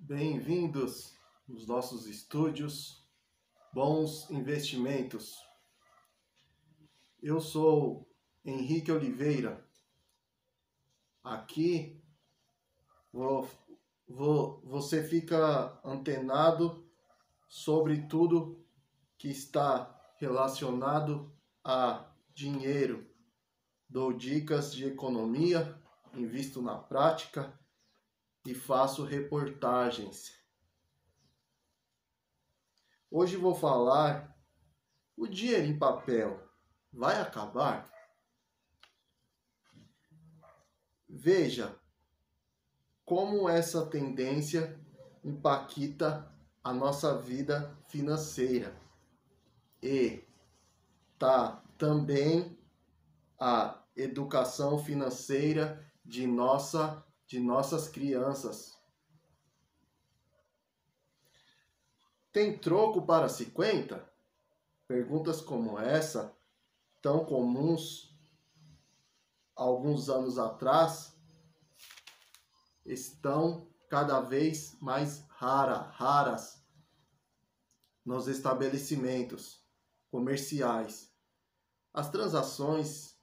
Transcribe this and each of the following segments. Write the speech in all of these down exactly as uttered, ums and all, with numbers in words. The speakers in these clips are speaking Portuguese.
Bem-vindos nos nossos estúdios Bons Investimentos. Eu sou Henrique Oliveira. Aqui vou, vou, você fica antenado sobre tudo que está relacionado a dinheiro. Dou dicas de economia, invisto na prática e faço reportagens. Hoje vou falar: o dinheiro em papel vai acabar? Veja como essa tendência impacta a nossa vida financeira e tá também a educação financeira de nossa de nossas crianças. Tem troco para cinquenta? Perguntas como essa, tão comuns alguns anos atrás, estão cada vez mais rara, raras nos estabelecimentos comerciais. As transações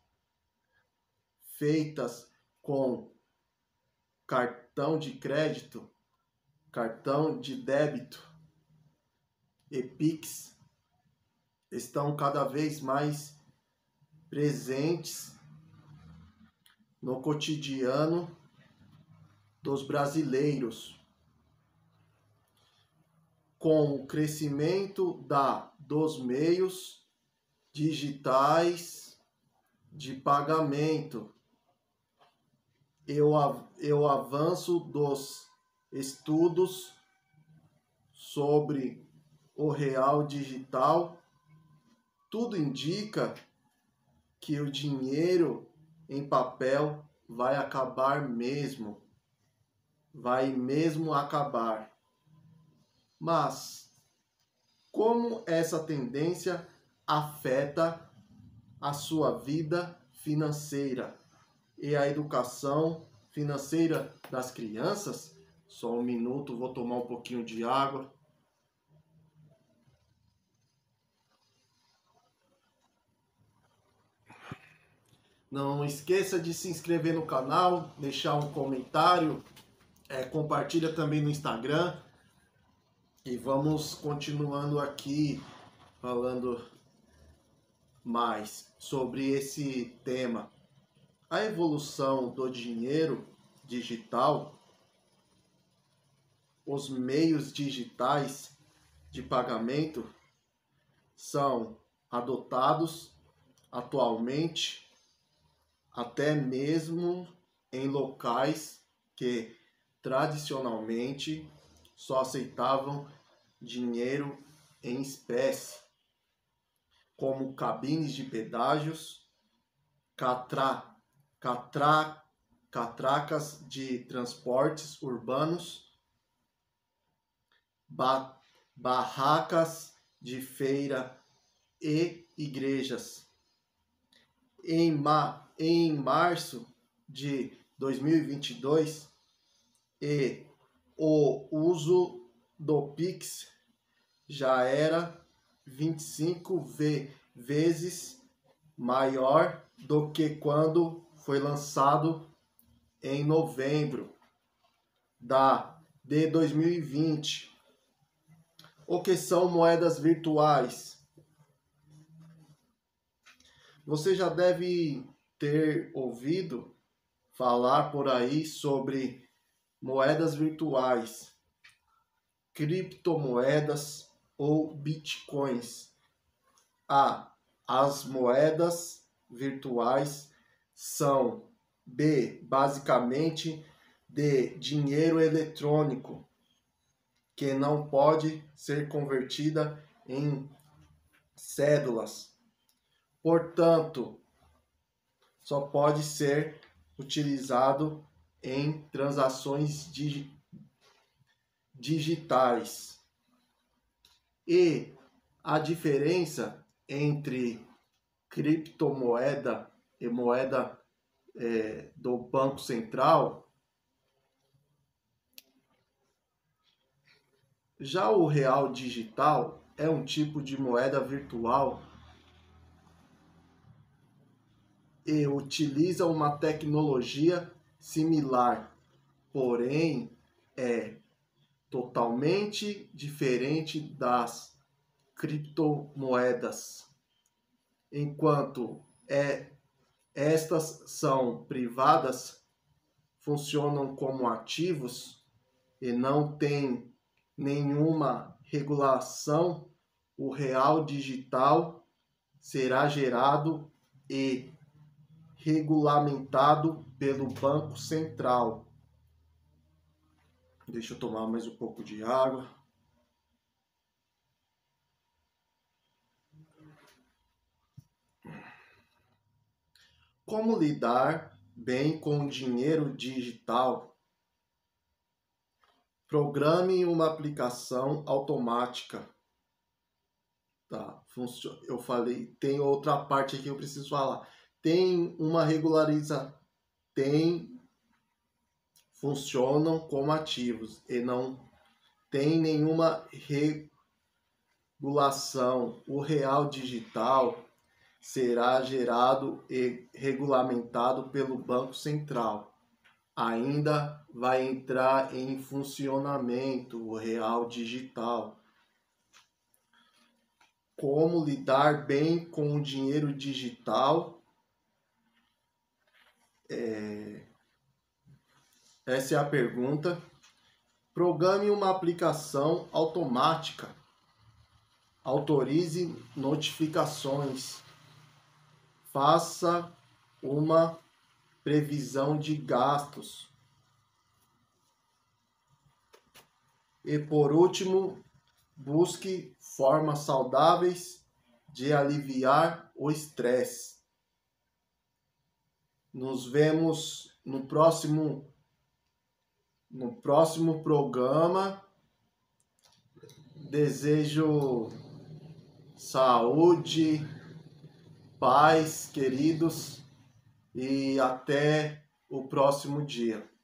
feitas com cartão de crédito, cartão de débito e Pix estão cada vez mais presentes no cotidiano dos brasileiros. Com o crescimento da, dos meios digitais de pagamento e o, e o avanço dos estudos sobre o real digital, tudo indica que o dinheiro em papel vai acabar mesmo. Vai mesmo acabar. Mas como essa tendência afeta a sua vida financeira e a educação financeira das crianças? Só um minuto, vou tomar um pouquinho de água. Não esqueça de se inscrever no canal, deixar um comentário, é, compartilha também no Instagram. E vamos continuando aqui falando mais sobre esse tema. A evolução do dinheiro digital, os meios digitais de pagamento são adotados atualmente até mesmo em locais que tradicionalmente só aceitavam dinheiro em espécie, como cabines de pedágios, catra, catra, catracas de transportes urbanos, ba, barracas de feira e igrejas. Em, ma, em março de dois mil e vinte e dois, e o uso do Pix já era vinte e cinco vezes maior do que quando foi lançado em novembro da, de dois mil e vinte. O que são moedas virtuais? Você já deve ter ouvido falar por aí sobre moedas virtuais, criptomoedas ou bitcoins. A. As moedas virtuais são B. Basicamente de dinheiro eletrônico que não pode ser convertida em cédulas. Portanto, só pode ser utilizado em transações digi- digitais. E a diferença entre criptomoeda e moeda é, do Banco Central Já o real digital é um tipo de moeda virtual e utiliza uma tecnologia similar, porém é totalmente diferente das criptomoedas. Enquanto é, estas são privadas, funcionam como ativos e não têm nenhuma regulação, o real digital será gerado e regulamentado pelo Banco Central. Deixa eu tomar mais um pouco de água. Como lidar bem com o dinheiro digital? Programe uma aplicação automática. Tá, funciona. Eu falei, tem outra parte aqui que eu preciso falar. Tem uma regularização, tem funcionam como ativos e não tem nenhuma regulação. O real digital será gerado e regulamentado pelo Banco Central. Ainda vai entrar em funcionamento o real digital. Como lidar bem com o dinheiro digital? É... Essa é a pergunta. Programe uma aplicação automática. Autorize notificações. Faça uma previsão de gastos. E por último, busque formas saudáveis de aliviar o estresse. Nos vemos no próximo no próximo programa. Desejo saúde, paz, queridos, e até o próximo dia.